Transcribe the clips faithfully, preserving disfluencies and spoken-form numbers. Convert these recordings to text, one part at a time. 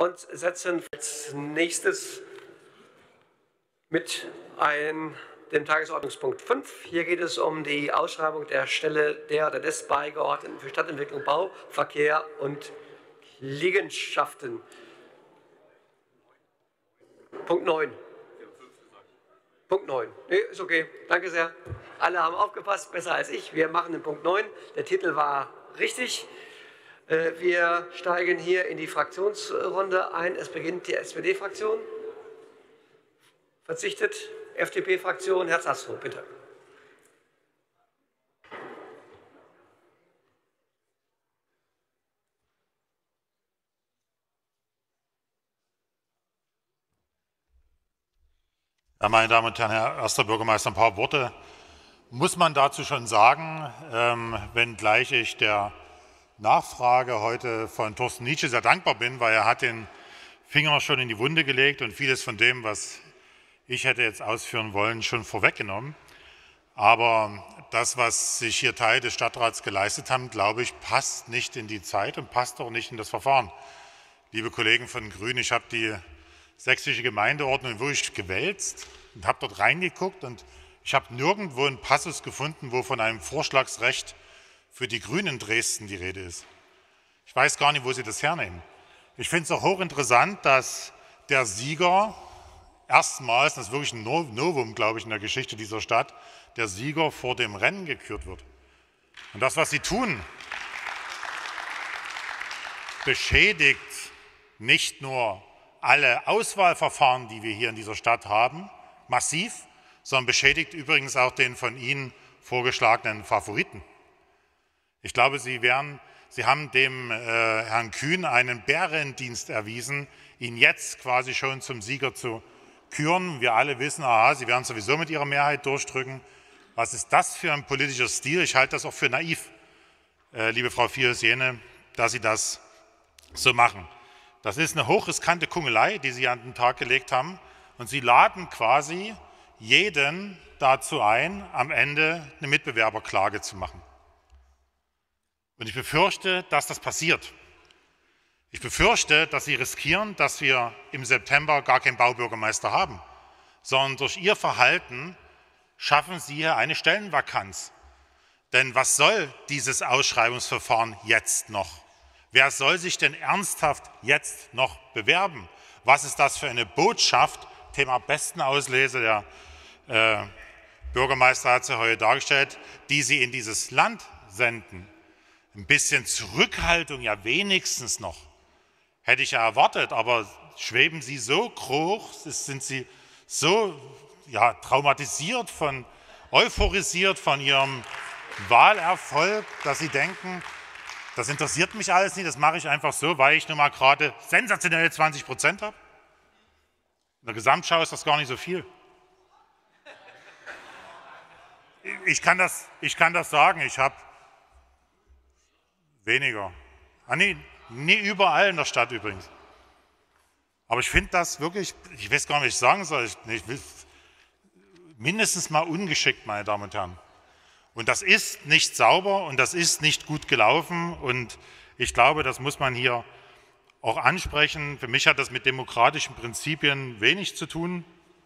und setzen als nächstes mit ein, dem Tagesordnungspunkt fünf. Hier geht es um die Ausschreibung der Stelle der oder des Beigeordneten für Stadtentwicklung, Bau, Verkehr und Liegenschaften. Punkt neun. Punkt neun. Nee, ist okay. Danke sehr. Alle haben aufgepasst, besser als ich. Wir machen den Punkt neun. Der Titel war richtig. Wir steigen hier in die Fraktionsrunde ein. Es beginnt die S P D-Fraktion. Verzichtet. F D P-Fraktion. Herr Zastrow, bitte. Ja, meine Damen und Herren, Herr erster Bürgermeister, ein paar Worte muss man dazu schon sagen, ähm, wenngleich ich der Nachfrage heute von Thorsten Nitsche sehr dankbar bin, weil er hat den Finger schon in die Wunde gelegt und vieles von dem, was ich hätte jetzt ausführen wollen, schon vorweggenommen. Aber das, was sich hier Teil des Stadtrats geleistet haben, glaube ich, passt nicht in die Zeit und passt auch nicht in das Verfahren. Liebe Kollegen von Grün, ich habe die sächsische Gemeindeordnung wirklich gewälzt und habe dort reingeguckt und ich habe nirgendwo einen Passus gefunden, wo von einem Vorschlagsrecht für die Grünen in Dresden die Rede ist. Ich weiß gar nicht, wo Sie das hernehmen. Ich finde es auch hochinteressant, dass der Sieger erstmals, das ist wirklich ein Novum, glaube ich, in der Geschichte dieser Stadt, der Sieger vor dem Rennen gekürt wird. Und das, was Sie tun, beschädigt nicht nur alle Auswahlverfahren, die wir hier in dieser Stadt haben, massiv, sondern beschädigt übrigens auch den von Ihnen vorgeschlagenen Favoriten. Ich glaube, Sie, wären, Sie haben dem äh, Herrn Kühn einen Bärendienst erwiesen, ihn jetzt quasi schon zum Sieger zu küren. Wir alle wissen, aha, Sie werden sowieso mit Ihrer Mehrheit durchdrücken. Was ist das für ein politischer Stil? Ich halte das auch für naiv, äh, liebe Frau Fios-Jene, dass Sie das so machen. Das ist eine hochriskante Kungelei, die Sie an den Tag gelegt haben. Und Sie laden quasi jeden dazu ein, am Ende eine Mitbewerberklage zu machen. Und ich befürchte, dass das passiert. Ich befürchte, dass Sie riskieren, dass wir im September gar keinen Baubürgermeister haben, sondern durch Ihr Verhalten schaffen Sie hier eine Stellenvakanz. Denn was soll dieses Ausschreibungsverfahren jetzt noch? Wer soll sich denn ernsthaft jetzt noch bewerben? Was ist das für eine Botschaft? Thema Bestenauslese, der äh, Bürgermeister hat sie heute dargestellt, die Sie in dieses Land senden. Ein bisschen Zurückhaltung, ja wenigstens noch, hätte ich ja erwartet, aber schweben Sie so hoch, sind Sie so ja, traumatisiert, von, euphorisiert von Ihrem Wahlerfolg, dass Sie denken, das interessiert mich alles nicht, das mache ich einfach so, weil ich nun mal gerade sensationelle zwanzig Prozent habe. In der Gesamtschau ist das gar nicht so viel. Ich kann das, ich kann das sagen, ich habe weniger. Ah, nee, nie überall in der Stadt übrigens. Aber ich finde das wirklich, ich weiß gar nicht, was ich sagen soll, ich, ich will, mindestens mal ungeschickt, meine Damen und Herren. Und das ist nicht sauber und das ist nicht gut gelaufen und ich glaube, das muss man hier auch ansprechen. Für mich hat das mit demokratischen Prinzipien wenig zu tun.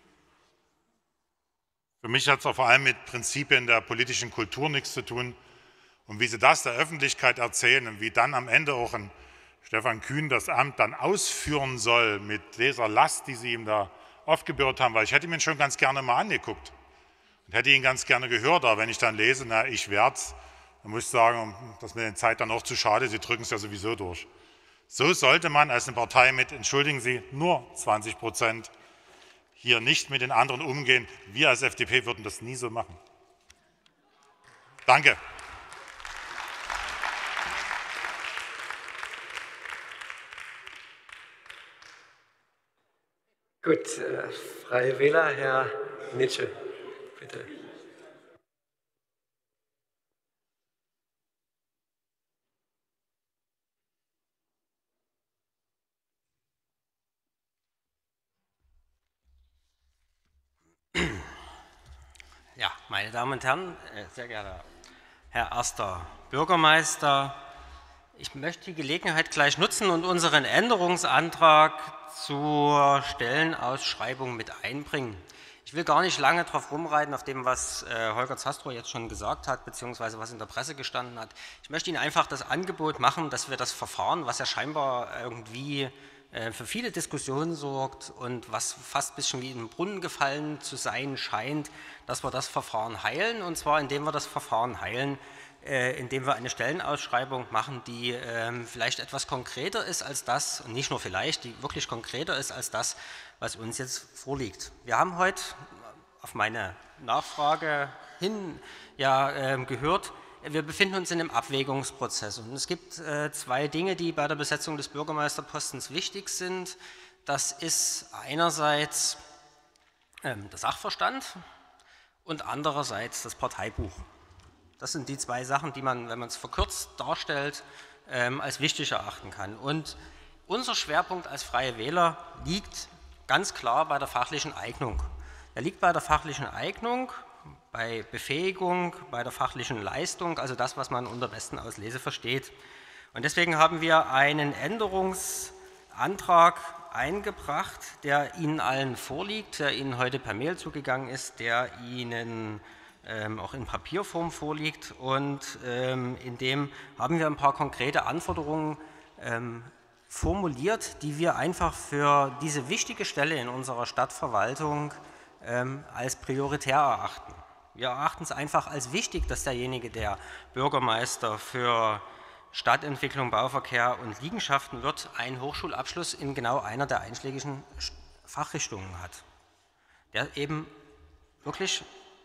Für mich hat es auch vor allem mit Prinzipien der politischen Kultur nichts zu tun. Und wie Sie das der Öffentlichkeit erzählen und wie dann am Ende auch ein Stefan Kühn das Amt dann ausführen soll mit dieser Last, die Sie ihm da aufgebürdet haben, weil ich hätte mir schon ganz gerne mal angeguckt. Und hätte ihn ganz gerne gehört, aber wenn ich dann lese, na, ich werde es, dann muss ich sagen, das ist mir die Zeit dann auch zu schade, Sie drücken es ja sowieso durch. So sollte man als eine Partei mit, entschuldigen Sie, nur zwanzig Prozent hier nicht mit den anderen umgehen. Wir als F D P würden das nie so machen. Danke. Gut, äh, Freie Wähler, Herr Nitsche, bitte. Ja, meine Damen und Herren, sehr geehrter Herr erster Bürgermeister, Ich möchte die Gelegenheit gleich nutzen und unseren Änderungsantrag zur Stellenausschreibung mit einbringen. Ich will gar nicht lange drauf rumreiten, auf dem, was äh, Holger Zastrow jetzt schon gesagt hat, beziehungsweise was in der Presse gestanden hat. Ich möchte Ihnen einfach das Angebot machen, dass wir das Verfahren, was ja scheinbar irgendwie äh, für viele Diskussionen sorgt und was fast ein bisschen wie in den Brunnen gefallen zu sein scheint, dass wir das Verfahren heilen, und zwar indem wir das Verfahren heilen, äh, indem wir eine Stellenausschreibung machen, die äh, vielleicht etwas konkreter ist als das, und nicht nur vielleicht, die wirklich konkreter ist als das, was uns jetzt vorliegt. Wir haben heute auf meine Nachfrage hin ja, äh, gehört, wir befinden uns in einem Abwägungsprozess. Und es gibt äh, zwei Dinge, die bei der Besetzung des Bürgermeisterpostens wichtig sind. Das ist einerseits äh, der Sachverstand und andererseits das Parteibuch. Das sind die zwei Sachen, die man, wenn man es verkürzt darstellt, äh, als wichtig erachten kann. Und unser Schwerpunkt als Freie Wähler liegt ganz klar bei der fachlichen Eignung. Er liegt bei der fachlichen Eignung, bei Befähigung, bei der fachlichen Leistung, also das, was man unter besten Auslese versteht. Und deswegen haben wir einen Änderungsantrag eingebracht, der Ihnen allen vorliegt, der Ihnen heute per Mail zugegangen ist, der Ihnen ähm, auch in Papierform vorliegt. Und ähm, in dem haben wir ein paar konkrete Anforderungen ähm, formuliert, die wir einfach für diese wichtige Stelle in unserer Stadtverwaltung ähm, als prioritär erachten. Wir erachten es einfach als wichtig, dass derjenige, der Bürgermeister für Stadtentwicklung, Bauverkehr und Liegenschaften wird, einen Hochschulabschluss in genau einer der einschlägigen Fachrichtungen hat, der eben wirklich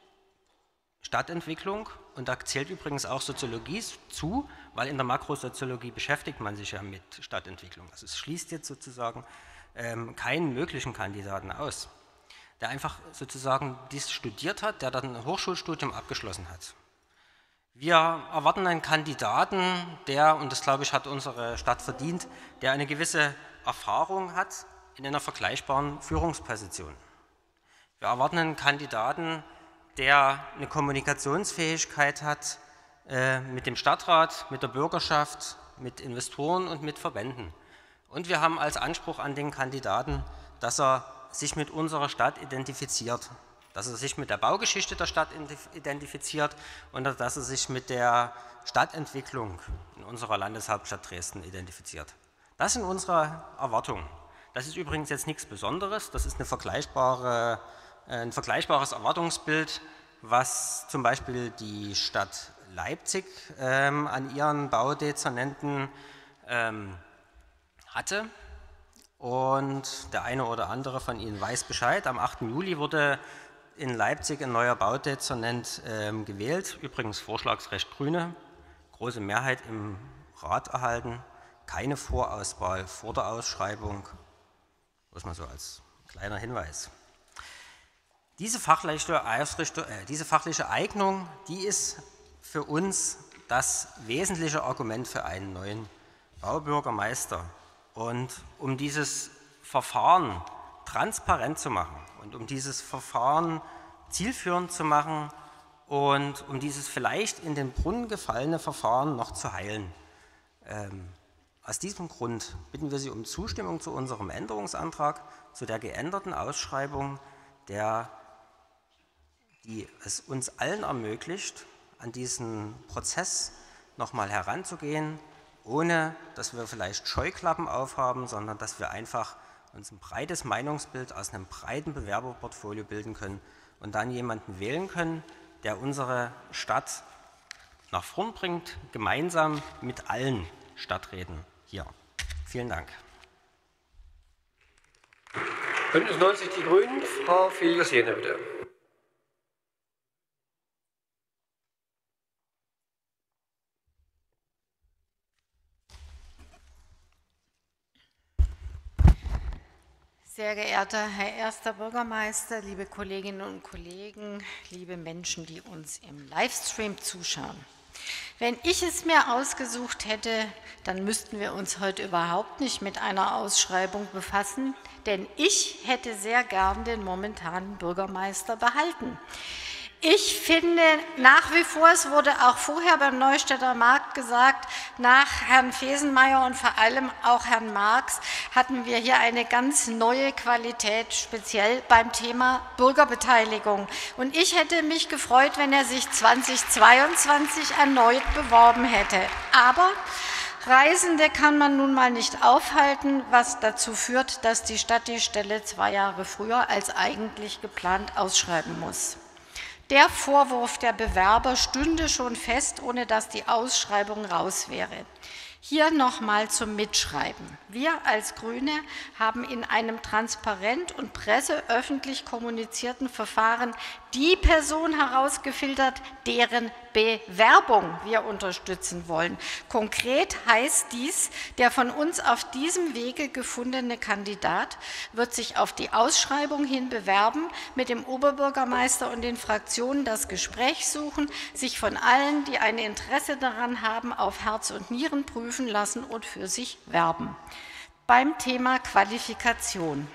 Stadtentwicklung, und da zählt übrigens auch Soziologie zu, weil in der Makrosoziologie beschäftigt man sich ja mit Stadtentwicklung. Also es schließt jetzt sozusagen ähm, keinen möglichen Kandidaten aus, der einfach sozusagen dies studiert hat, der dann ein Hochschulstudium abgeschlossen hat. Wir erwarten einen Kandidaten, der, und das glaube ich hat unsere Stadt verdient, der eine gewisse Erfahrung hat in einer vergleichbaren Führungsposition. Wir erwarten einen Kandidaten, der eine Kommunikationsfähigkeit hat äh, mit dem Stadtrat, mit der Bürgerschaft, mit Investoren und mit Verbänden. Und wir haben als Anspruch an den Kandidaten, dass er sich mit unserer Stadt identifiziert, dass er sich mit der Baugeschichte der Stadt identifiziert und dass er sich mit der Stadtentwicklung in unserer Landeshauptstadt Dresden identifiziert. Das sind unsere Erwartungen. Das ist übrigens jetzt nichts Besonderes, das ist eine vergleichbare ein vergleichbares Erwartungsbild, was zum Beispiel die Stadt Leipzig ähm, an ihren Baudezernenten ähm, hatte. Und der eine oder andere von Ihnen weiß Bescheid. Am achten Juli wurde in Leipzig ein neuer Baudezernent ähm, gewählt, übrigens Vorschlagsrecht Grüne, große Mehrheit im Rat erhalten, keine Vorauswahl vor der Ausschreibung, das mal so als kleiner Hinweis. Diese fachliche, äh, diese fachliche Eignung, die ist für uns das wesentliche Argument für einen neuen Baubürgermeister. Und um dieses Verfahren transparent zu machen und um dieses Verfahren zielführend zu machen und um dieses vielleicht in den Brunnen gefallene Verfahren noch zu heilen. Ähm, aus diesem Grund bitten wir Sie um Zustimmung zu unserem Änderungsantrag, zu der geänderten Ausschreibung, der die es uns allen ermöglicht, an diesen Prozess nochmal heranzugehen, ohne dass wir vielleicht Scheuklappen aufhaben, sondern dass wir einfach uns ein breites Meinungsbild aus einem breiten Bewerberportfolio bilden können und dann jemanden wählen können, der unsere Stadt nach vorn bringt, gemeinsam mit allen Stadträten hier. Vielen Dank. Bündnis neunzig Die Grünen, Frau Filius-Jene, bitte. Sehr geehrter Herr Erster Bürgermeister, liebe Kolleginnen und Kollegen, liebe Menschen, die uns im Livestream zuschauen. Wenn ich es mir ausgesucht hätte, dann müssten wir uns heute überhaupt nicht mit einer Ausschreibung befassen, denn ich hätte sehr gern den momentanen Bürgermeister behalten. Ich finde nach wie vor, es wurde auch vorher beim Neustädter Markt vorab gesagt, nach Herrn Fesenmeier und vor allem auch Herrn Marx hatten wir hier eine ganz neue Qualität, speziell beim Thema Bürgerbeteiligung. Und ich hätte mich gefreut, wenn er sich zweitausendzweiundzwanzig erneut beworben hätte. Aber Reisende kann man nun mal nicht aufhalten, was dazu führt, dass die Stadt die Stelle zwei Jahre früher als eigentlich geplant ausschreiben muss. Der Vorwurf der Bewerber stünde schon fest, ohne dass die Ausschreibung raus wäre. Hier nochmal zum Mitschreiben. Wir als Grüne haben in einem transparent und presseöffentlich kommunizierten Verfahren die Person herausgefiltert, deren Bewerbung wir unterstützen wollen. Konkret heißt dies, der von uns auf diesem Wege gefundene Kandidat wird sich auf die Ausschreibung hin bewerben, mit dem Oberbürgermeister und den Fraktionen das Gespräch suchen, sich von allen, die ein Interesse daran haben, auf Herz und Nieren prüfen lassen und für sich werben. Beim Thema Qualifikation.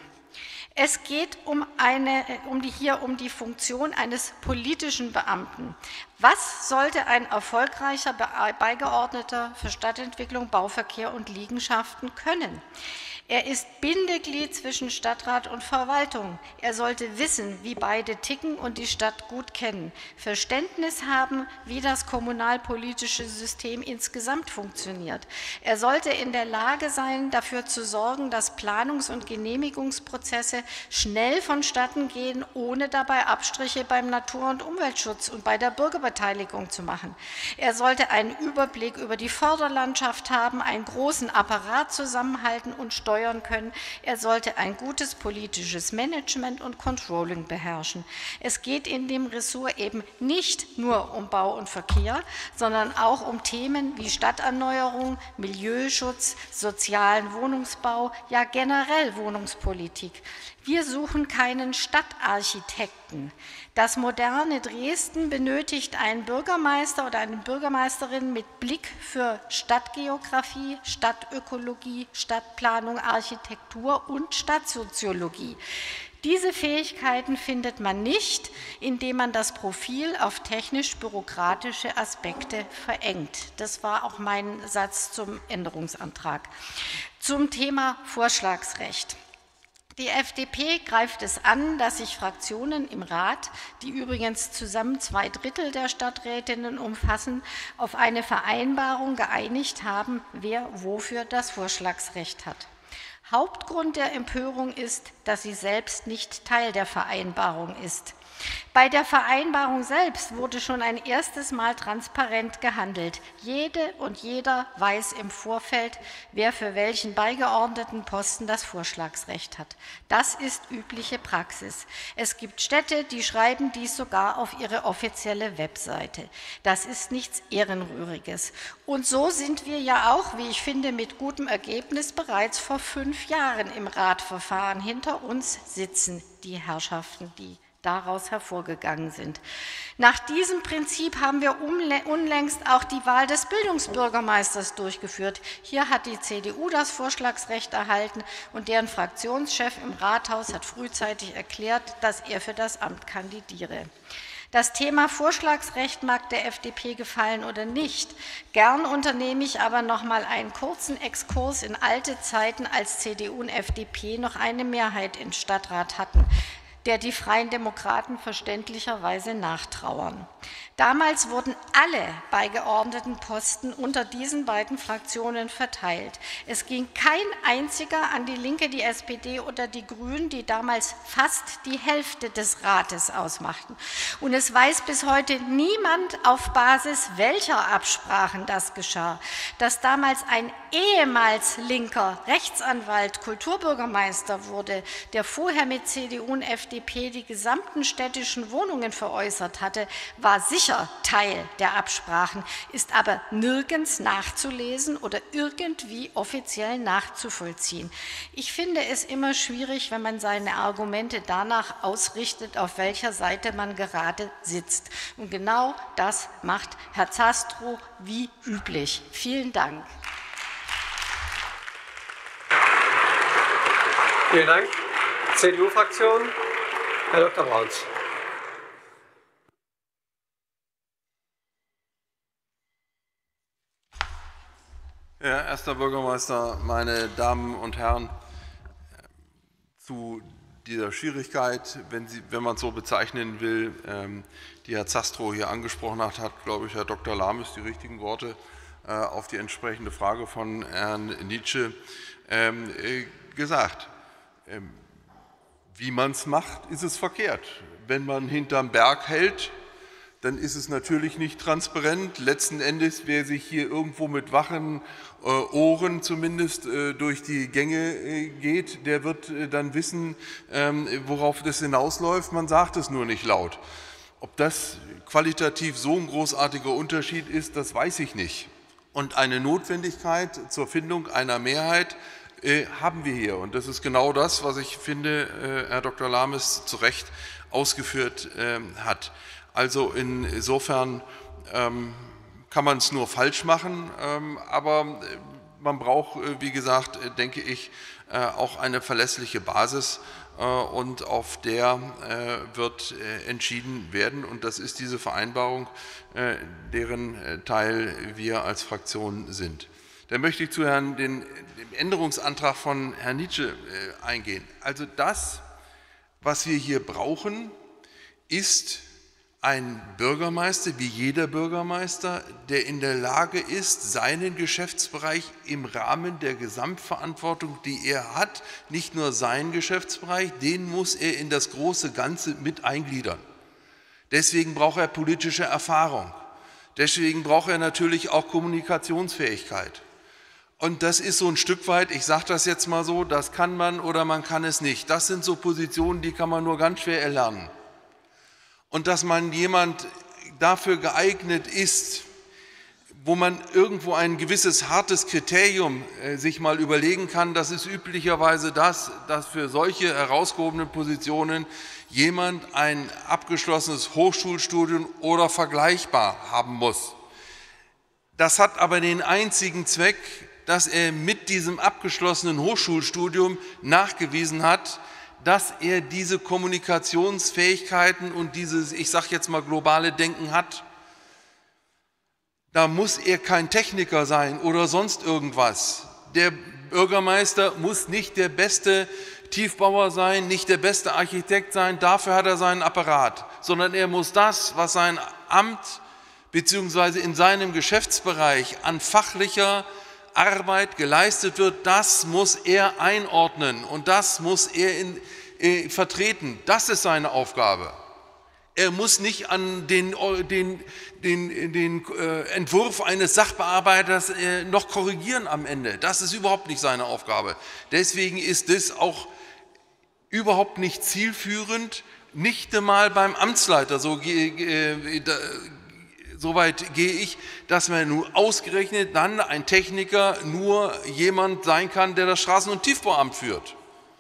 Es geht um, eine, um die, hier um die Funktion eines politischen Beamten. Was sollte ein erfolgreicher Beigeordneter für Stadtentwicklung, Bauverkehr und Liegenschaften können? Er ist Bindeglied zwischen Stadtrat und Verwaltung. Er sollte wissen, wie beide ticken und die Stadt gut kennen, Verständnis haben, wie das kommunalpolitische System insgesamt funktioniert. Er sollte in der Lage sein, dafür zu sorgen, dass Planungs- und Genehmigungsprozesse schnell vonstatten gehen, ohne dabei Abstriche beim Natur- und Umweltschutz und bei der Bürgerbeteiligung zu machen. Er sollte einen Überblick über die Förderlandschaft haben, einen großen Apparat zusammenhalten und steuern können. Er sollte ein gutes politisches Management und Controlling beherrschen. Es geht in dem Ressort eben nicht nur um Bau und Verkehr, sondern auch um Themen wie Stadterneuerung, Milieuschutz, sozialen Wohnungsbau, ja generell Wohnungspolitik. Wir suchen keinen Stadtarchitekten. Das moderne Dresden benötigt einen Bürgermeister oder eine Bürgermeisterin mit Blick für Stadtgeografie, Stadtökologie, Stadtplanung, Architektur und Stadtsoziologie. Diese Fähigkeiten findet man nicht, indem man das Profil auf technisch-bürokratische Aspekte verengt. Das war auch mein Satz zum Änderungsantrag. Zum Thema Vorschlagsrecht. Die F D P greift es an, dass sich Fraktionen im Rat, die übrigens zusammen zwei Drittel der Stadträtinnen umfassen, auf eine Vereinbarung geeinigt haben, wer wofür das Vorschlagsrecht hat. Hauptgrund der Empörung ist, dass sie selbst nicht Teil der Vereinbarung ist. Bei der Vereinbarung selbst wurde schon ein erstes Mal transparent gehandelt. Jede und jeder weiß im Vorfeld, wer für welchen beigeordneten Posten das Vorschlagsrecht hat. Das ist übliche Praxis. Es gibt Städte, die schreiben dies sogar auf ihre offizielle Webseite. Das ist nichts Ehrenrühriges. Und so sind wir ja auch, wie ich finde, mit gutem Ergebnis bereits vor fünf Jahren im Ratverfahren. Hinter uns sitzen die Herrschaften, die daraus hervorgegangen sind. Nach diesem Prinzip haben wir unlängst auch die Wahl des Bildungsbürgermeisters durchgeführt. Hier hat die C D U das Vorschlagsrecht erhalten und deren Fraktionschef im Rathaus hat frühzeitig erklärt, dass er für das Amt kandidiere. Das Thema Vorschlagsrecht mag der F D P gefallen oder nicht. Gern unternehme ich aber noch mal einen kurzen Exkurs in alte Zeiten, als C D U und F D P noch eine Mehrheit im Stadtrat hatten, der die Freien Demokraten verständlicherweise nachtrauern. Damals wurden alle beigeordneten Posten unter diesen beiden Fraktionen verteilt. Es ging kein einziger an die Linke, die S P D oder die Grünen, die damals fast die Hälfte des Rates ausmachten. Und es weiß bis heute niemand, auf Basis welcher Absprachen das geschah. Dass damals ein ehemals linker Rechtsanwalt Kulturbürgermeister wurde, der vorher mit C D U und F D P die gesamten städtischen Wohnungen veräußert hatte, war sicher Teil der Absprachen, ist aber nirgends nachzulesen oder irgendwie offiziell nachzuvollziehen. Ich finde es immer schwierig, wenn man seine Argumente danach ausrichtet, auf welcher Seite man gerade sitzt. Und genau das macht Herr Zastrow wie üblich. Vielen Dank. Vielen Dank. C D U-Fraktion, Herr Doktor Brauns. Herr Erster Bürgermeister, meine Damen und Herren, zu dieser Schwierigkeit, wenn, Sie, wenn man es so bezeichnen will, die Herr Zastrow hier angesprochen hat, hat, glaube ich, Herr Doktor Lames die richtigen Worte auf die entsprechende Frage von Herrn Nitsche gesagt. Wie man es macht, ist es verkehrt. Wenn man hinterm Berg hält, dann ist es natürlich nicht transparent. Letzten Endes, wer sich hier irgendwo mit wachen äh, Ohren zumindest äh, durch die Gänge äh, geht, der wird äh, dann wissen, ähm, worauf das hinausläuft. Man sagt es nur nicht laut. Ob das qualitativ so ein großartiger Unterschied ist, das weiß ich nicht. Und eine Notwendigkeit zur Findung einer Mehrheit äh, haben wir hier. Und das ist genau das, was ich finde, äh, Herr Doktor Lames zu Recht ausgeführt äh, hat. Also insofern ähm, kann man es nur falsch machen, ähm, aber man braucht, wie gesagt, denke ich, äh, auch eine verlässliche Basis äh, und auf der äh, wird äh, entschieden werden und das ist diese Vereinbarung, äh, deren äh, Teil wir als Fraktion sind. Da möchte ich zu Herrn, den, dem Änderungsantrag von Herrn Nitsche äh, eingehen. Also das, was wir hier brauchen, ist ein Bürgermeister, wie jeder Bürgermeister, der in der Lage ist, seinen Geschäftsbereich im Rahmen der Gesamtverantwortung, die er hat, nicht nur seinen Geschäftsbereich, den muss er in das große Ganze mit eingliedern. Deswegen braucht er politische Erfahrung. Deswegen braucht er natürlich auch Kommunikationsfähigkeit. Und das ist so ein Stück weit, ich sage das jetzt mal so, das kann man oder man kann es nicht. Das sind so Positionen, die kann man nur ganz schwer erlernen. Und dass man jemand dafür geeignet ist, wo man irgendwo ein gewisses hartes Kriterium äh, sich mal überlegen kann, das ist üblicherweise das, dass für solche herausgehobenen Positionen jemand ein abgeschlossenes Hochschulstudium oder vergleichbar haben muss. Das hat aber den einzigen Zweck, dass er mit diesem abgeschlossenen Hochschulstudium nachgewiesen hat, dass er diese Kommunikationsfähigkeiten und dieses, ich sage jetzt mal, globale Denken hat. Da muss er kein Techniker sein oder sonst irgendwas. Der Bürgermeister muss nicht der beste Tiefbauer sein, nicht der beste Architekt sein, dafür hat er seinen Apparat, sondern er muss das, was sein Amt bzw. in seinem Geschäftsbereich an fachlicher Arbeit geleistet wird, das muss er einordnen und das muss er in, äh, vertreten. Das ist seine Aufgabe. Er muss nicht an den, den, den, den äh, Entwurf eines Sachbearbeiters äh, noch korrigieren am Ende. Das ist überhaupt nicht seine Aufgabe. Deswegen ist das auch überhaupt nicht zielführend, nicht einmal beim Amtsleiter, so äh, da, Soweit gehe ich, dass man nur ausgerechnet dann ein Techniker nur jemand sein kann, der das Straßen- und Tiefbauamt führt.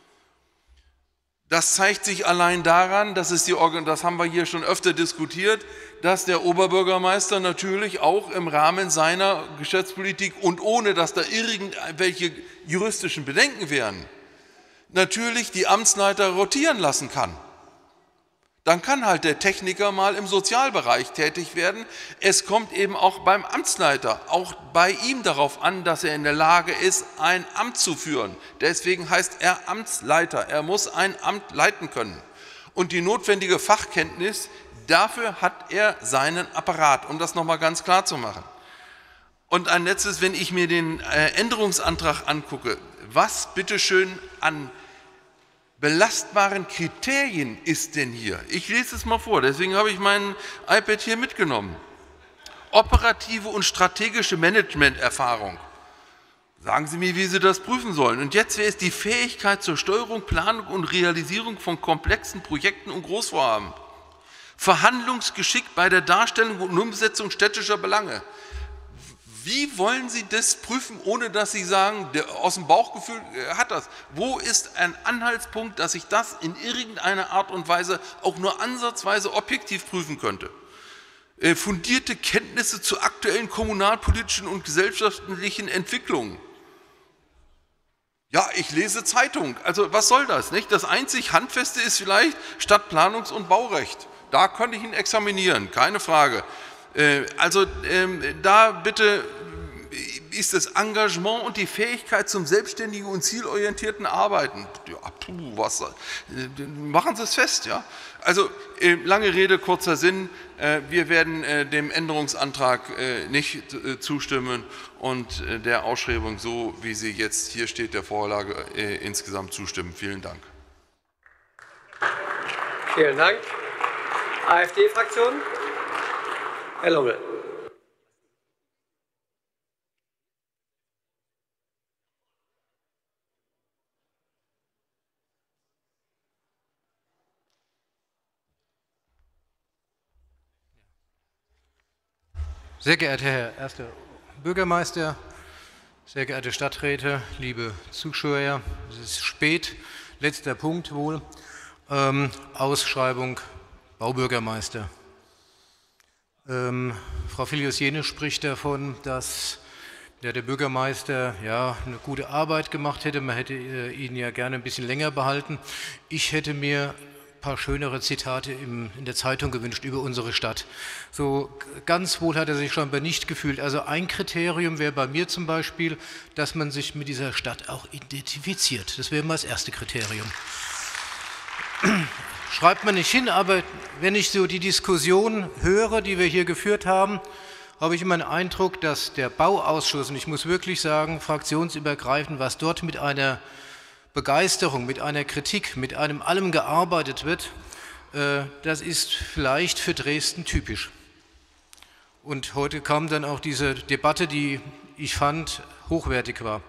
Das zeigt sich allein daran, dass es die, das haben wir hier schon öfter diskutiert, dass der Oberbürgermeister natürlich auch im Rahmen seiner Geschäftspolitik und ohne, dass da irgendwelche juristischen Bedenken wären, natürlich die Amtsleiter rotieren lassen kann. Dann kann halt der Techniker mal im Sozialbereich tätig werden. Es kommt eben auch beim Amtsleiter, auch bei ihm darauf an, dass er in der Lage ist, ein Amt zu führen. Deswegen heißt er Amtsleiter. Er muss ein Amt leiten können. Und die notwendige Fachkenntnis, dafür hat er seinen Apparat, um das nochmal ganz klar zu machen. Und ein letztes, wenn ich mir den Änderungsantrag angucke, was bitteschön an belastbaren Kriterien ist denn hier? Ich lese es mal vor, deswegen habe ich mein iPad hier mitgenommen. Operative und strategische Managementerfahrung. Sagen Sie mir, wie Sie das prüfen sollen. Und jetzt wäre es die Fähigkeit zur Steuerung, Planung und Realisierung von komplexen Projekten und Großvorhaben. Verhandlungsgeschick bei der Darstellung und Umsetzung städtischer Belange. Wie wollen Sie das prüfen, ohne dass Sie sagen, der, aus dem Bauchgefühl hat das? Wo ist ein Anhaltspunkt, dass ich das in irgendeiner Art und Weise auch nur ansatzweise objektiv prüfen könnte? Äh, fundierte Kenntnisse zu aktuellen kommunalpolitischen und gesellschaftlichen Entwicklungen. Ja, ich lese Zeitung. Also was soll das? Nicht? Das einzig Handfeste ist vielleicht Stadtplanungs- und Baurecht. Da könnte ich ihn examinieren, keine Frage. Also ähm, da bitte, ist das Engagement und die Fähigkeit zum selbstständigen und zielorientierten Arbeiten. Ja, puh, was, machen Sie es fest. Ja? Also lange Rede, kurzer Sinn, wir werden dem Änderungsantrag nicht zustimmen und der Ausschreibung, so wie sie jetzt hier steht, der Vorlage insgesamt zustimmen. Vielen Dank. Vielen Dank. AfD-Fraktion, Herr Longel. Sehr geehrter Herr Erster Bürgermeister, sehr geehrte Stadträte, liebe Zuschauer, es ist spät, letzter Punkt wohl, ähm, Ausschreibung Baubürgermeister. Ähm, Frau Filius-Jene spricht davon, dass der, der Bürgermeister ja, eine gute Arbeit gemacht hätte, man hätte äh, ihn ja gerne ein bisschen länger behalten. Ich hätte mir ein paar schönere Zitate im, in der Zeitung gewünscht über unsere Stadt. So ganz wohl hat er sich scheinbar nicht gefühlt. Also ein Kriterium wäre bei mir zum Beispiel, dass man sich mit dieser Stadt auch identifiziert. Das wäre mal das erste Kriterium. Schreibt man nicht hin, aber wenn ich so die Diskussion höre, die wir hier geführt haben, habe ich immer den Eindruck, dass der Bauausschuss, und ich muss wirklich sagen, fraktionsübergreifend, was dort mit einer Begeisterung, mit einer Kritik, mit einem allem gearbeitet wird, äh, das ist vielleicht für Dresden typisch. Und heute kam dann auch diese Debatte, die ich fand hochwertig war.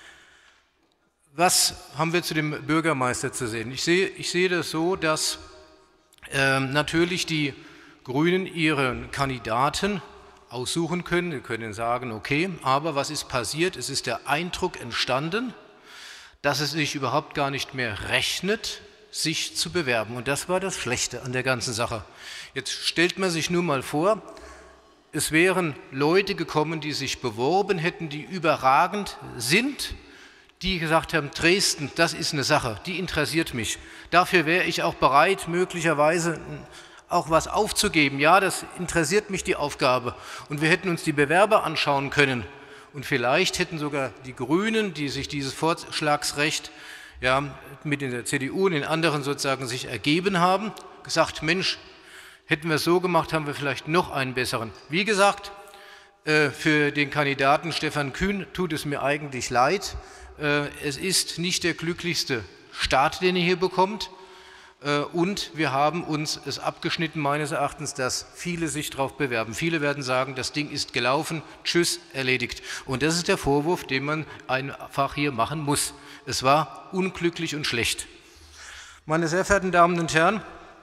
Was haben wir zu dem Bürgermeister zu sehen? Ich sehe, ich sehe das so, dass äh, natürlich die Grünen ihren Kandidaten aussuchen können. Sie können sagen, okay, aber was ist passiert? Es ist der Eindruck entstanden, dass es sich überhaupt gar nicht mehr rechnet, sich zu bewerben. Und das war das Schlechte an der ganzen Sache. Jetzt stellt man sich nur mal vor, es wären Leute gekommen, die sich beworben hätten, die überragend sind, die gesagt haben, Dresden, das ist eine Sache, die interessiert mich. Dafür wäre ich auch bereit, möglicherweise auch was aufzugeben. Ja, das interessiert mich, die Aufgabe. Und wir hätten uns die Bewerber anschauen können. Und vielleicht hätten sogar die Grünen, die sich dieses Vorschlagsrecht ja, mit in der C D U und den anderen sozusagen sich ergeben haben, gesagt, Mensch, hätten wir es so gemacht, haben wir vielleicht noch einen besseren. Wie gesagt, äh, für den Kandidaten Stefan Kühn tut es mir eigentlich leid. Äh, es ist nicht der glücklichste Start, den er hier bekommt. Und wir haben uns es abgeschnitten, meines Erachtens, dass viele sich darauf bewerben. Viele werden sagen, das Ding ist gelaufen, tschüss, erledigt. Und das ist der Vorwurf, den man einfach hier machen muss. Es war unglücklich und schlecht. Meine sehr verehrten Damen und Herren,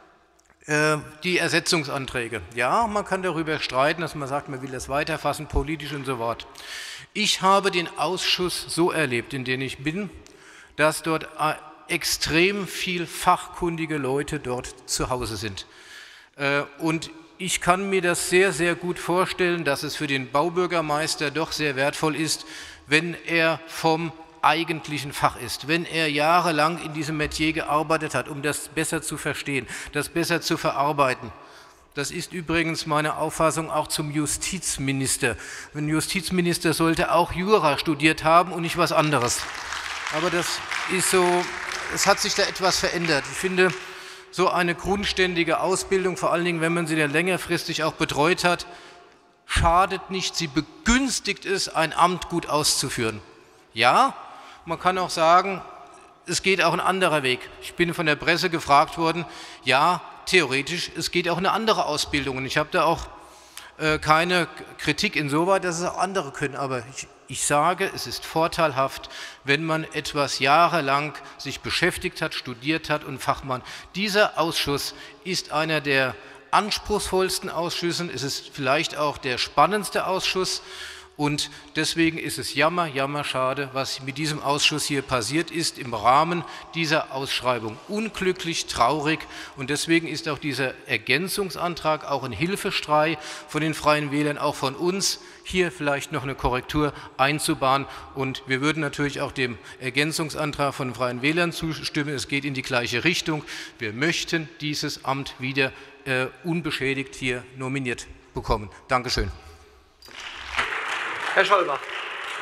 die Ersetzungsanträge. Ja, man kann darüber streiten, dass man sagt, man will das weiterfassen, politisch und so fort. Ich habe den Ausschuss so erlebt, in dem ich bin, dass dort extrem viel fachkundige Leute dort zu Hause sind. Und ich kann mir das sehr, sehr gut vorstellen, dass es für den Baubürgermeister doch sehr wertvoll ist, wenn er vom eigentlichen Fach ist, wenn er jahrelang in diesem Metier gearbeitet hat, um das besser zu verstehen, das besser zu verarbeiten. Das ist übrigens meine Auffassung auch zum Justizminister. Ein Justizminister sollte auch Jura studiert haben und nicht was anderes. Aber das ist so, es hat sich da etwas verändert. Ich finde, so eine grundständige Ausbildung, vor allen Dingen, wenn man sie dann längerfristig auch betreut hat, schadet nicht, sie begünstigt es, ein Amt gut auszuführen. Ja, man kann auch sagen, es geht auch ein anderer Weg. Ich bin von der Presse gefragt worden, ja, theoretisch, es geht auch eine andere Ausbildung. Und ich habe da auch äh, keine Kritik insoweit, dass es auch andere können, aber ich Ich sage, es ist vorteilhaft, wenn man etwas jahrelang sich beschäftigt hat, studiert hat und Fachmann. Dieser Ausschuss ist einer der anspruchsvollsten Ausschüsse, es ist vielleicht auch der spannendste Ausschuss und deswegen ist es jammer, jammer schade, was mit diesem Ausschuss hier passiert ist im Rahmen dieser Ausschreibung. Unglücklich, traurig und deswegen ist auch dieser Ergänzungsantrag auch ein Hilfeschrei von den Freien Wählern, auch von uns, hier vielleicht noch eine Korrektur einzubahnen. Und wir würden natürlich auch dem Ergänzungsantrag von den Freien Wählern zustimmen. Es geht in die gleiche Richtung. Wir möchten dieses Amt wieder äh, unbeschädigt hier nominiert bekommen. Dankeschön. Herr Schollbach.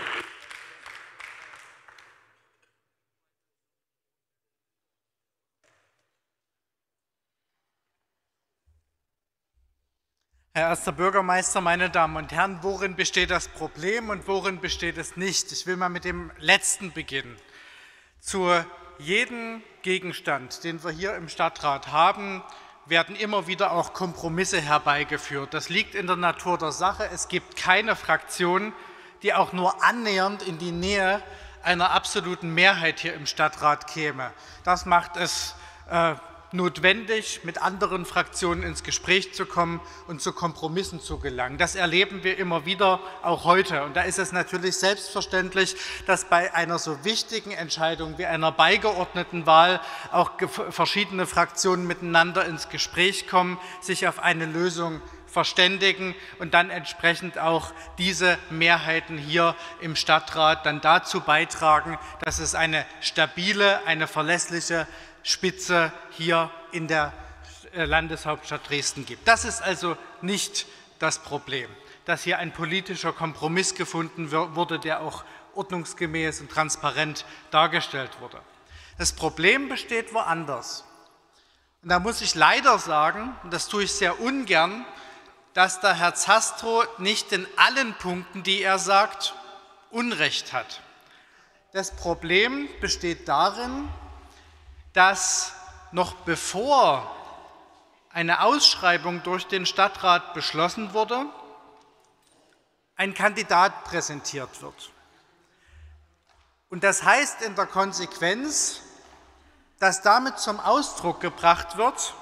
Herr erster Bürgermeister, meine Damen und Herren, worin besteht das Problem und worin besteht es nicht? Ich will mal mit dem Letzten beginnen. Zu jedem Gegenstand, den wir hier im Stadtrat haben, werden immer wieder auch Kompromisse herbeigeführt. Das liegt in der Natur der Sache. Es gibt keine Fraktion, die auch nur annähernd in die Nähe einer absoluten Mehrheit hier im Stadtrat käme. Das macht es äh, notwendig, mit anderen Fraktionen ins Gespräch zu kommen und zu Kompromissen zu gelangen. Das erleben wir immer wieder, auch heute. Und da ist es natürlich selbstverständlich, dass bei einer so wichtigen Entscheidung wie einer Beigeordnetenwahl auch verschiedene Fraktionen miteinander ins Gespräch kommen, sich auf eine Lösung verständigen und dann entsprechend auch diese Mehrheiten hier im Stadtrat dann dazu beitragen, dass es eine stabile, eine verlässliche Spitze hier in der Landeshauptstadt Dresden gibt. Das ist also nicht das Problem, dass hier ein politischer Kompromiss gefunden wurde, der auch ordnungsgemäß und transparent dargestellt wurde. Das Problem besteht woanders. Und da muss ich leider sagen, und das tue ich sehr ungern, dass der Herr Zastrow nicht in allen Punkten, die er sagt, Unrecht hat. Das Problem besteht darin, dass noch bevor eine Ausschreibung durch den Stadtrat beschlossen wurde, ein Kandidat präsentiert wird. Und das heißt in der Konsequenz, dass damit zum Ausdruck gebracht wird,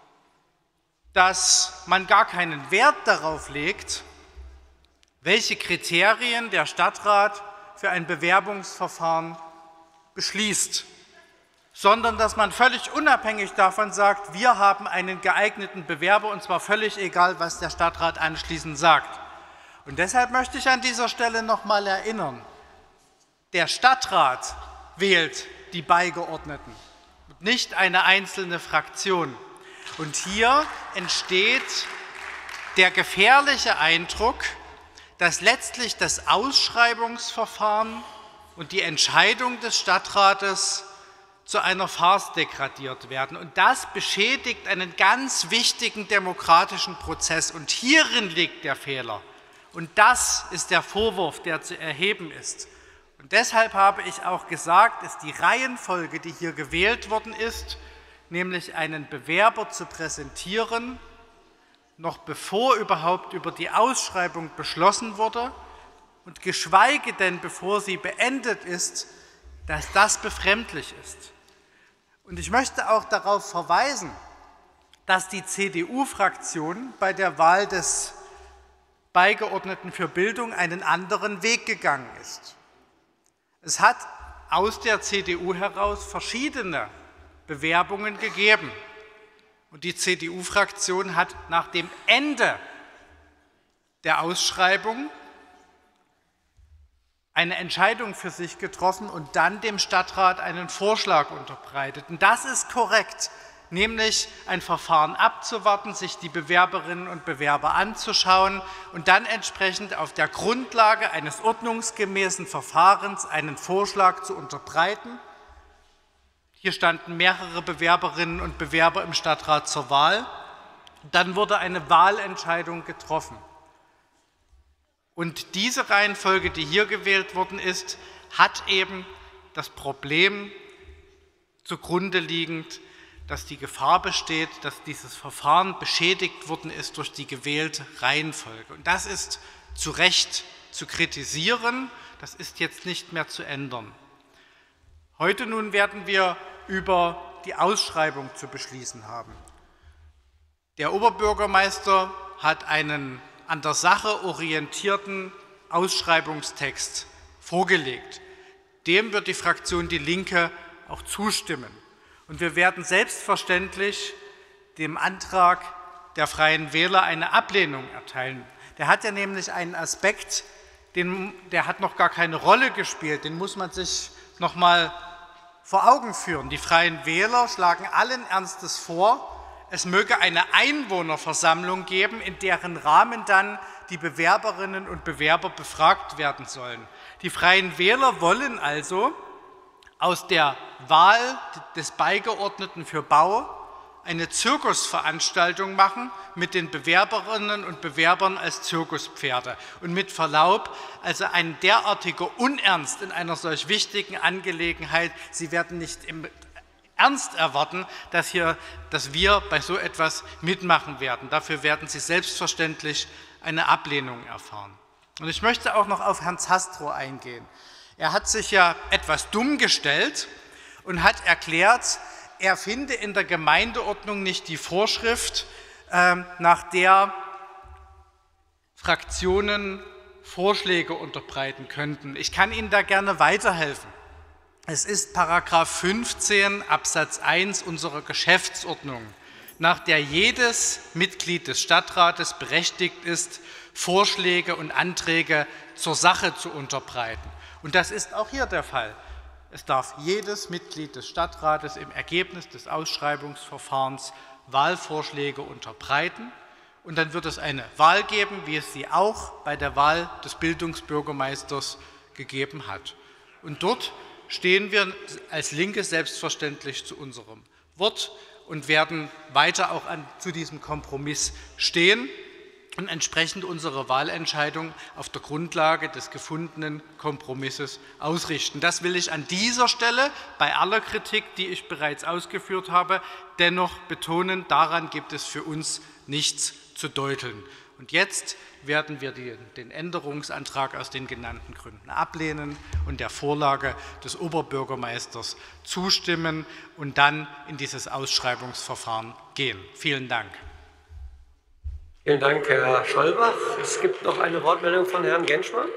dass man gar keinen Wert darauf legt, welche Kriterien der Stadtrat für ein Bewerbungsverfahren beschließt, sondern dass man völlig unabhängig davon sagt, wir haben einen geeigneten Bewerber, und zwar völlig egal, was der Stadtrat anschließend sagt. Und deshalb möchte ich an dieser Stelle noch mal erinnern, der Stadtrat wählt die Beigeordneten, nicht eine einzelne Fraktion. Und hier entsteht der gefährliche Eindruck, dass letztlich das Ausschreibungsverfahren und die Entscheidung des Stadtrates zu einer Farce degradiert werden. Und das beschädigt einen ganz wichtigen demokratischen Prozess. Und hierin liegt der Fehler. Und das ist der Vorwurf, der zu erheben ist. Und deshalb habe ich auch gesagt, ist die Reihenfolge, die hier gewählt worden ist, nämlich einen Bewerber zu präsentieren, noch bevor überhaupt über die Ausschreibung beschlossen wurde und geschweige denn bevor sie beendet ist, dass das befremdlich ist. Und ich möchte auch darauf verweisen, dass die C D U-Fraktion bei der Wahl des Beigeordneten für Bildung einen anderen Weg gegangen ist. Es hat aus der C D U heraus verschiedene Bewerbungen gegeben. Und die C D U-Fraktion hat nach dem Ende der Ausschreibung eine Entscheidung für sich getroffen und dann dem Stadtrat einen Vorschlag unterbreitet. Und das ist korrekt, nämlich ein Verfahren abzuwarten, sich die Bewerberinnen und Bewerber anzuschauen und dann entsprechend auf der Grundlage eines ordnungsgemäßen Verfahrens einen Vorschlag zu unterbreiten. Hier standen mehrere Bewerberinnen und Bewerber im Stadtrat zur Wahl. Dann wurde eine Wahlentscheidung getroffen. Und diese Reihenfolge, die hier gewählt worden ist, hat eben das Problem zugrunde liegend, dass die Gefahr besteht, dass dieses Verfahren beschädigt worden ist durch die gewählte Reihenfolge. Und das ist zu Recht zu kritisieren, das ist jetzt nicht mehr zu ändern. Heute nun werden wir über die Ausschreibung zu beschließen haben. Der Oberbürgermeister hat einen an der Sache orientierten Ausschreibungstext vorgelegt. Dem wird die Fraktion Die Linke auch zustimmen. Und wir werden selbstverständlich dem Antrag der Freien Wähler eine Ablehnung erteilen. Der hat ja nämlich einen Aspekt, den, der hat noch gar keine Rolle gespielt, den muss man sich noch mal vor Augen führen. Die Freien Wähler schlagen allen Ernstes vor, es möge eine Einwohnerversammlung geben, in deren Rahmen dann die Bewerberinnen und Bewerber befragt werden sollen. Die Freien Wähler wollen also aus der Wahl des Beigeordneten für Bau eine Zirkusveranstaltung machen mit den Bewerberinnen und Bewerbern als Zirkuspferde. Und mit Verlaub, also ein derartiger Unernst in einer solch wichtigen Angelegenheit, Sie werden nicht im Ernst erwarten, dass, hier, dass wir bei so etwas mitmachen werden. Dafür werden Sie selbstverständlich eine Ablehnung erfahren. Und ich möchte auch noch auf Herrn Zastrow eingehen. Er hat sich ja etwas dumm gestellt und hat erklärt, er finde in der Gemeindeordnung nicht die Vorschrift, äh, nach der Fraktionen Vorschläge unterbreiten könnten. Ich kann Ihnen da gerne weiterhelfen. Es ist Paragraph fünfzehn Absatz eins unserer Geschäftsordnung, nach der jedes Mitglied des Stadtrates berechtigt ist, Vorschläge und Anträge zur Sache zu unterbreiten. Und das ist auch hier der Fall. Es darf jedes Mitglied des Stadtrates im Ergebnis des Ausschreibungsverfahrens Wahlvorschläge unterbreiten. Und dann wird es eine Wahl geben, wie es sie auch bei der Wahl des Bildungsbürgermeisters gegeben hat. Und dort stehen wir als Linke selbstverständlich zu unserem Wort und werden weiter auch an, zu diesem Kompromiss stehen und entsprechend unsere Wahlentscheidung auf der Grundlage des gefundenen Kompromisses ausrichten. Das will ich an dieser Stelle bei aller Kritik, die ich bereits ausgeführt habe, dennoch betonen. Daran gibt es für uns nichts zu deuteln. Und jetzt werden wir die, den Änderungsantrag aus den genannten Gründen ablehnen und der Vorlage des Oberbürgermeisters zustimmen und dann in dieses Ausschreibungsverfahren gehen. Vielen Dank. Vielen Dank, Herr Schollbach. Es gibt noch eine Wortmeldung von Herrn Genschmann.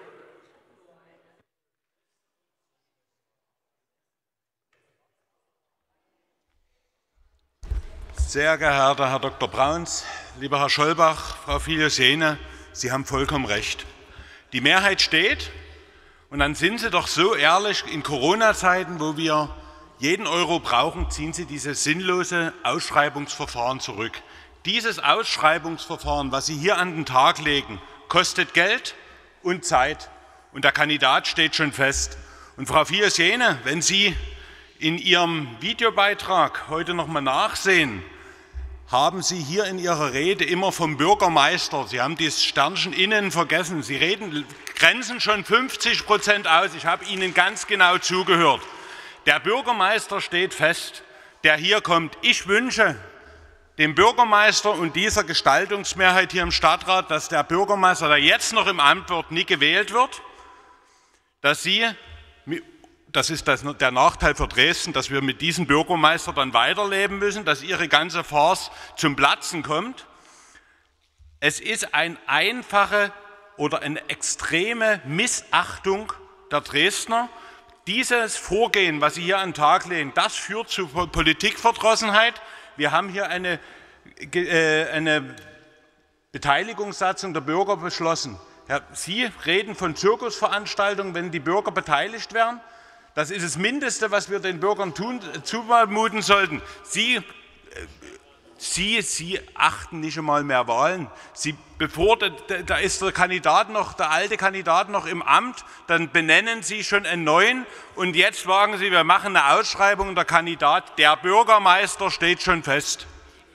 Sehr geehrter Herr Doktor Brauns, lieber Herr Schollbach, Frau Filius-Jene, Sie haben vollkommen recht. Die Mehrheit steht und dann sind Sie doch so ehrlich, in Corona-Zeiten, wo wir jeden Euro brauchen, ziehen Sie dieses sinnlose Ausschreibungsverfahren zurück. Dieses Ausschreibungsverfahren, was Sie hier an den Tag legen, kostet Geld und Zeit. Und der Kandidat steht schon fest. Und Frau Filius-Jene, wenn Sie in Ihrem Videobeitrag heute noch mal nachsehen, haben Sie hier in Ihrer Rede immer vom Bürgermeister, Sie haben dieses Sternchen innen vergessen, Sie reden, grenzen schon fünfzig Prozent aus. Ich habe Ihnen ganz genau zugehört. Der Bürgermeister steht fest, der hier kommt. Ich wünsche dem Bürgermeister und dieser Gestaltungsmehrheit hier im Stadtrat, dass der Bürgermeister, der jetzt noch im Amt wird, nie gewählt wird, dass Sie, das ist das, der Nachteil für Dresden, dass wir mit diesem Bürgermeister dann weiterleben müssen, dass Ihre ganze Farce zum Platzen kommt. Es ist eine einfache oder eine extreme Missachtung der Dresdner. Dieses Vorgehen, was Sie hier an den Tag legen, das führt zu Politikverdrossenheit. Wir haben hier eine, äh, eine Beteiligungssatzung der Bürger beschlossen. Ja, Sie reden von Zirkusveranstaltungen, wenn die Bürger beteiligt werden. Das ist das Mindeste, was wir den Bürgern tun, zumuten sollten. Sie, äh, Sie, Sie achten nicht einmal mehr Wahlen. Sie, bevor da, da ist der Kandidat noch, der alte Kandidat noch im Amt, dann benennen Sie schon einen neuen und jetzt wagen Sie, wir machen eine Ausschreibung und der Kandidat, der Bürgermeister steht schon fest.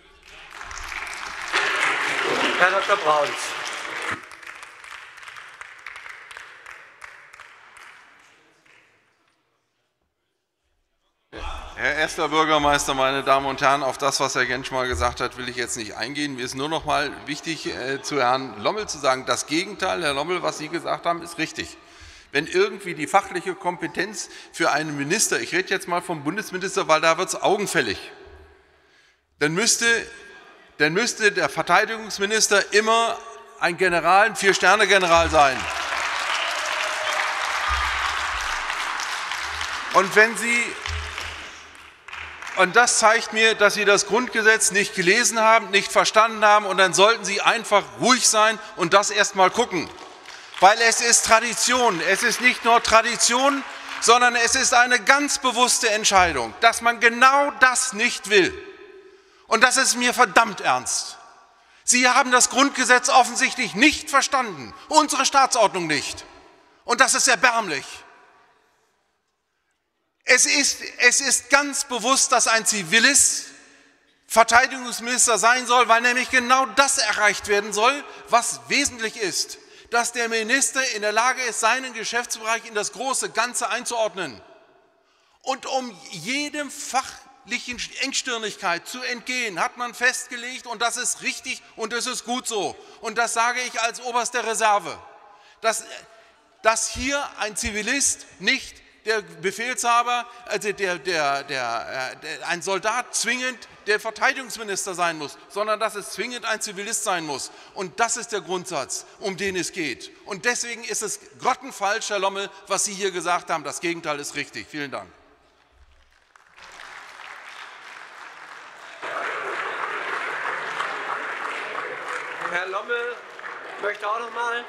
Herr Doktor Brauns. Herr erster Bürgermeister, meine Damen und Herren, auf das, was Herr Genschmann gesagt hat, will ich jetzt nicht eingehen. Mir ist nur noch mal wichtig, äh, zu Herrn Lommel zu sagen, das Gegenteil, Herr Lommel, was Sie gesagt haben, ist richtig. Wenn irgendwie die fachliche Kompetenz für einen Minister, ich rede jetzt mal vom Bundesminister, weil da wird es augenfällig, dann müsste, dann müsste der Verteidigungsminister immer ein General, ein Vier-Sterne-General sein. Und wenn Sie Und das zeigt mir, dass Sie das Grundgesetz nicht gelesen haben, nicht verstanden haben. Und dann sollten Sie einfach ruhig sein und das erst mal gucken. Weil es ist Tradition. Es ist nicht nur Tradition, sondern es ist eine ganz bewusste Entscheidung, dass man genau das nicht will. Und das ist mir verdammt ernst. Sie haben das Grundgesetz offensichtlich nicht verstanden, unsere Staatsordnung nicht. Und das ist erbärmlich. Es ist, es ist ganz bewusst, dass ein Zivilist Verteidigungsminister sein soll, weil nämlich genau das erreicht werden soll, was wesentlich ist, dass der Minister in der Lage ist, seinen Geschäftsbereich in das große Ganze einzuordnen. Und um jedem fachlichen Engstirnigkeit zu entgehen, hat man festgelegt, und das ist richtig und das ist gut so, und das sage ich als oberste Reserve, dass, dass hier ein Zivilist nicht der Befehlshaber, also der, der, der, der, ein Soldat zwingend der Verteidigungsminister sein muss, sondern dass es zwingend ein Zivilist sein muss. Und das ist der Grundsatz, um den es geht. Und deswegen ist es grottenfalsch, Herr Lommel, was Sie hier gesagt haben. Das Gegenteil ist richtig. Vielen Dank. Herr Lommel möchte auch noch mal.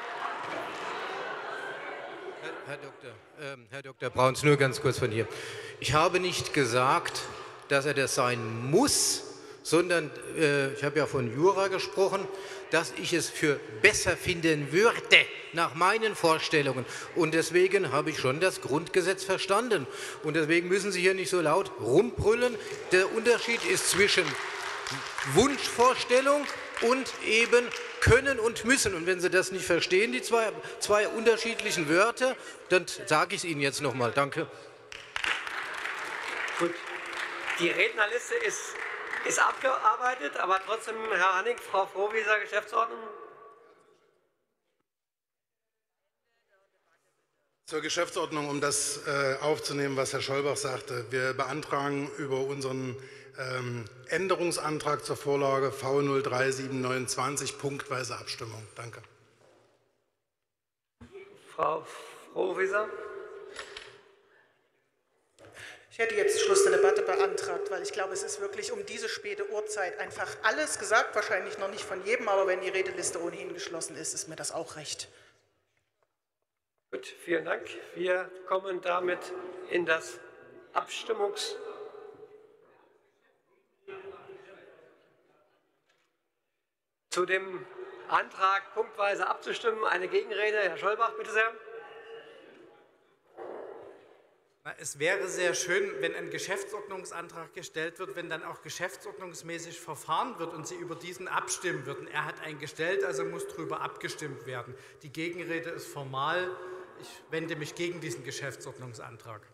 Herr Doktor, äh, Herr Doktor Brauns, nur ganz kurz von hier. Ich habe nicht gesagt, dass er das sein muss, sondern äh, ich habe ja von Jura gesprochen, dass ich es für besser finden würde, nach meinen Vorstellungen. Und deswegen habe ich schon das Grundgesetz verstanden. Und deswegen müssen Sie hier nicht so laut rumbrüllen. Der Unterschied ist zwischen Wunschvorstellung und eben können und müssen. Und wenn Sie das nicht verstehen, die zwei, zwei unterschiedlichen Wörter, dann sage ich es Ihnen jetzt nochmal. Danke. Gut. Die Rednerliste ist, ist abgearbeitet, aber trotzdem, Herr Hannig, Frau Frohwieser, Geschäftsordnung. Zur Geschäftsordnung, um das äh, aufzunehmen, was Herr Scholbach sagte. Wir beantragen über unseren ähm, Änderungsantrag zur Vorlage V null drei sieben neun zwei punktweise Abstimmung. Danke. Frau Frohwieser. Ich hätte jetzt Schluss der Debatte beantragt, weil ich glaube, es ist wirklich um diese späte Uhrzeit einfach alles gesagt, wahrscheinlich noch nicht von jedem, aber wenn die Redeliste ohnehin geschlossen ist, ist mir das auch recht. Gut, vielen Dank. Wir kommen damit in das Abstimmungs- zu dem Antrag punktweise abzustimmen. Eine Gegenrede, Herr Scholbach, bitte sehr. Es wäre sehr schön, wenn ein Geschäftsordnungsantrag gestellt wird, wenn dann auch geschäftsordnungsmäßig verfahren wird und Sie über diesen abstimmen würden. Er hat einen gestellt, also muss darüber abgestimmt werden. Die Gegenrede ist formal. Ich wende mich gegen diesen Geschäftsordnungsantrag.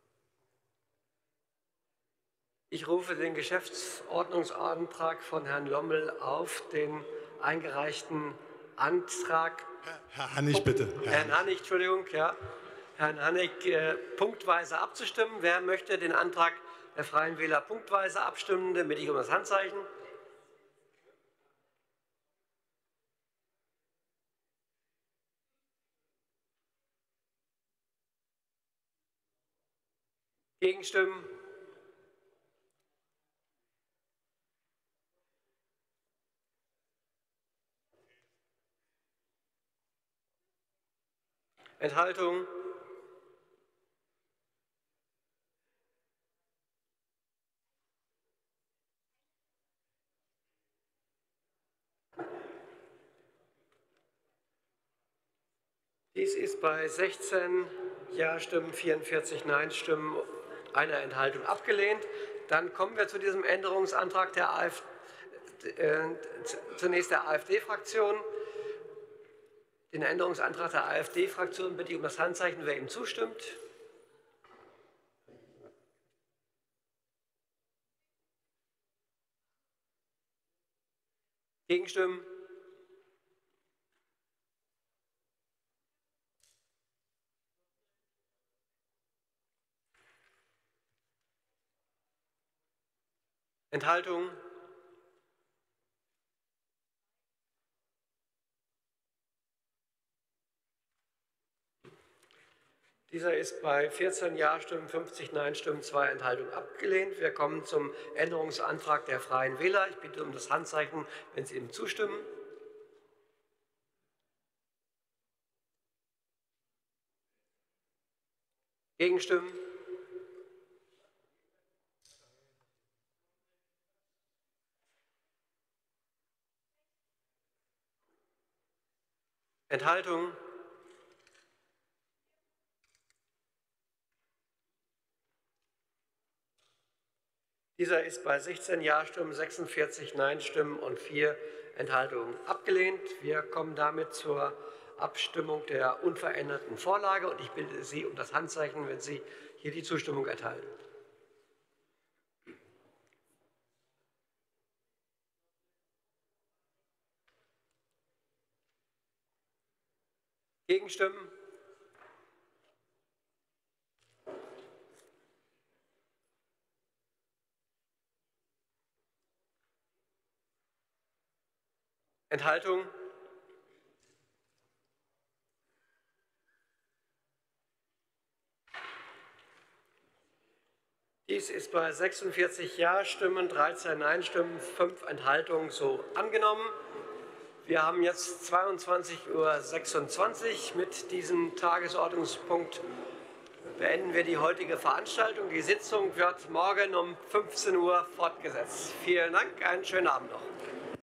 Ich rufe den Geschäftsordnungsantrag von Herrn Lommel auf, den eingereichten Antrag. Herr Hannig, bitte. Herrn Hannig, Entschuldigung, ja. Herrn Hannig äh, punktweise abzustimmen. Wer möchte den Antrag der Freien Wähler punktweise abstimmen? Dann bitte ich um das Handzeichen. Gegenstimmen? Enthaltung? Dies ist bei sechzehn Ja-Stimmen, vierundvierzig Nein-Stimmen, einer Enthaltung abgelehnt. Dann kommen wir zu diesem Änderungsantrag der AfD, äh, zunächst der AfD-Fraktion. Den Änderungsantrag der AfD-Fraktion bitte ich um das Handzeichen, wer ihm zustimmt. Gegenstimmen? Enthaltung? Dieser ist bei vierzehn Ja-Stimmen, fünfzig Nein-Stimmen, zwei Enthaltungen abgelehnt. Wir kommen zum Änderungsantrag der Freien Wähler. Ich bitte um das Handzeichen, wenn Sie ihm zustimmen. Gegenstimmen? Enthaltung? Dieser ist bei sechzehn Ja-Stimmen, sechsundvierzig Nein-Stimmen und vier Enthaltungen abgelehnt. Wir kommen damit zur Abstimmung der unveränderten Vorlage und ich bitte Sie um das Handzeichen, wenn Sie hier die Zustimmung erteilen. Gegenstimmen? Enthaltung? Dies ist bei sechsundvierzig Ja-Stimmen, dreizehn Nein-Stimmen, fünf Enthaltungen so angenommen. Wir haben jetzt zweiundzwanzig Uhr sechsundzwanzig. Mit diesem Tagesordnungspunkt beenden wir die heutige Veranstaltung. Die Sitzung wird morgen um fünfzehn Uhr fortgesetzt. Vielen Dank, einen schönen Abend noch.